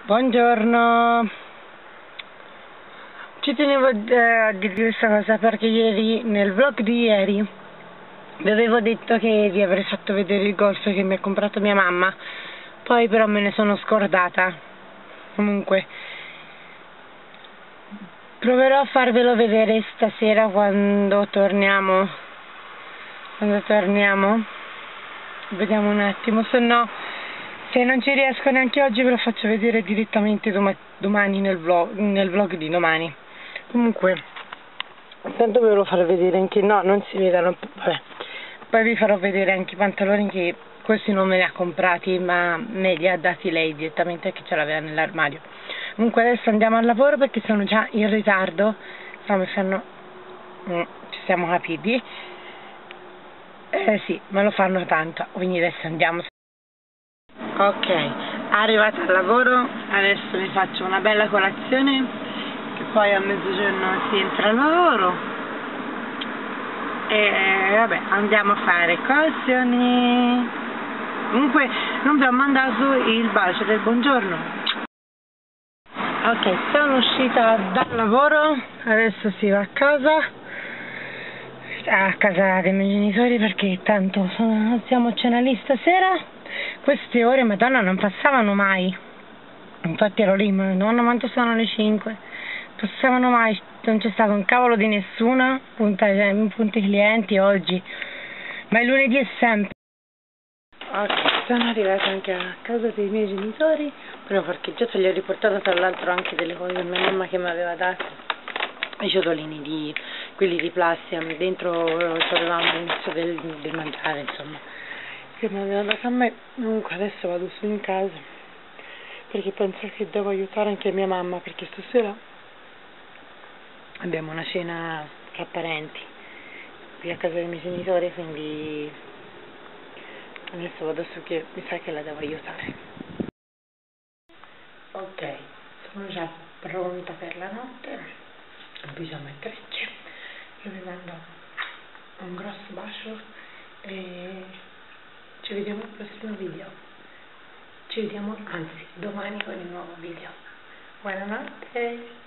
Buongiorno, ci tenevo a dirvi questa cosa perché ieri, nel vlog di ieri, vi avevo detto che vi avrei fatto vedere il golf che mi ha comprato mia mamma, poi però me ne sono scordata. Comunque, proverò a farvelo vedere stasera quando torniamo. Vediamo un attimo, se no, se non ci riesco neanche oggi ve lo faccio vedere direttamente domani nel vlog di domani. Comunque, intanto ve lo farò vedere anche, no, non si vedono, vabbè. Poi vi farò vedere anche i pantaloni che questi non me li ha comprati, ma me li ha dati lei direttamente perché ce l'aveva nell'armadio. Comunque adesso andiamo al lavoro perché sono già in ritardo. No, mi fanno... ci siamo capiti? Sì, me lo fanno tanto, quindi adesso andiamo. Ok, arrivata al lavoro, adesso mi faccio una bella colazione, che poi a mezzogiorno si entra al lavoro. E vabbè, andiamo a fare colazioni. Comunque non vi ho mandato il bacio del buongiorno. Ok, sono uscita dal lavoro, adesso si va a casa dei miei genitori perché tanto siamo a cena lì stasera. Queste ore, madonna, non passavano mai. Infatti ero lì, madonna, quanto sono le 5. Passavano mai, non c'è stato un cavolo di nessuno, punti clienti oggi. Ma il lunedì è sempre. Ok, sono arrivata anche a casa dei miei genitori. Poi ho parcheggiato e gli ho riportato tra l'altro anche delle cose di mia mamma che mi aveva dato. I ciotolini quelli di plastica, dentro avevamo l'inizio del mangiare, insomma, che mi aveva dato a me. Comunque adesso vado su in casa perché penso che devo aiutare anche mia mamma, perché stasera abbiamo una cena tra parenti qui a casa dei miei genitori, quindi adesso vado su che mi sa che la devo aiutare. Ok, sono già pronta per la notte, bisogna metterci. Io vi mando un grosso bacio e ci vediamo al prossimo video. Ci vediamo, anzi, domani con il nuovo video. Buonanotte!